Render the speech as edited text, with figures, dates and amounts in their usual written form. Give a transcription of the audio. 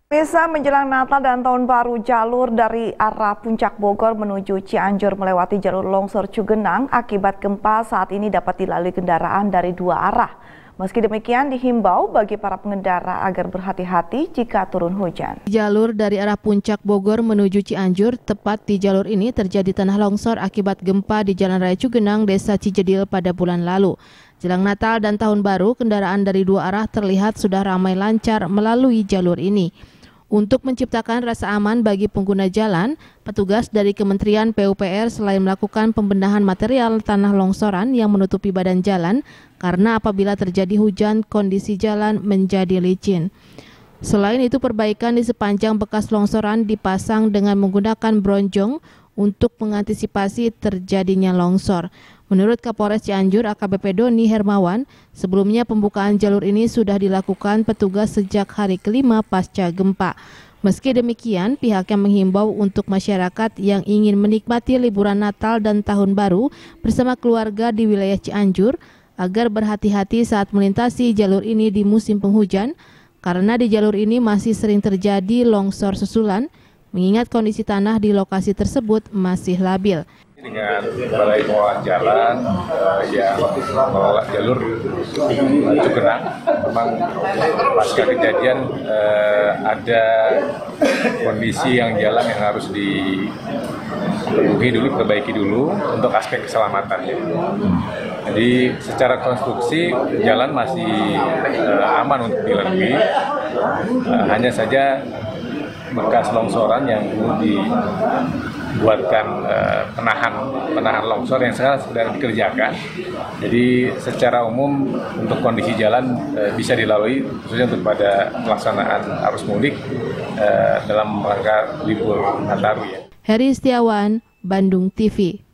Misa menjelang Natal dan Tahun Baru, jalur dari arah Puncak Bogor menuju Cianjur melewati jalur longsor Cugenang akibat gempa saat ini dapat dilalui kendaraan dari dua arah. Meski demikian, dihimbau bagi para pengendara agar berhati-hati jika turun hujan. Jalur dari arah Puncak Bogor menuju Cianjur, tepat di jalur ini terjadi tanah longsor akibat gempa di Jalan Raya Cugenang, Desa Cijedil pada bulan lalu. Jelang Natal dan Tahun Baru, kendaraan dari dua arah terlihat sudah ramai lancar melalui jalur ini. Untuk menciptakan rasa aman bagi pengguna jalan, petugas dari Kementerian PUPR selain melakukan pembenahan material tanah longsoran yang menutupi badan jalan, karena apabila terjadi hujan, kondisi jalan menjadi licin. Selain itu, perbaikan di sepanjang bekas longsoran dipasang dengan menggunakan bronjong untuk mengantisipasi terjadinya longsor. Menurut Kapolres Cianjur AKBP Doni Hermawan, sebelumnya pembukaan jalur ini sudah dilakukan petugas sejak hari kelima pasca gempa. Meski demikian, pihaknya menghimbau untuk masyarakat yang ingin menikmati liburan Natal dan Tahun Baru bersama keluarga di wilayah Cianjur agar berhati-hati saat melintasi jalur ini di musim penghujan, karena di jalur ini masih sering terjadi longsor susulan, mengingat kondisi tanah di lokasi tersebut masih labil. Dengan Balai Pengelola Jalan yang mengelola jalur Cugenang, memang pasca kejadian ada kondisi yang jalan yang harus diperbaiki dulu untuk aspek keselamatannya. Jadi secara konstruksi jalan masih aman untuk dilalui, hanya saja bekas longsoran yang perlu dibuatkan penahan longsor yang sekarang sedang dikerjakan. Jadi secara umum untuk kondisi jalan bisa dilalui, khususnya untuk pada pelaksanaan arus mudik dalam rangka libur Nataru ya. Heri Setiawan, Bandung TV.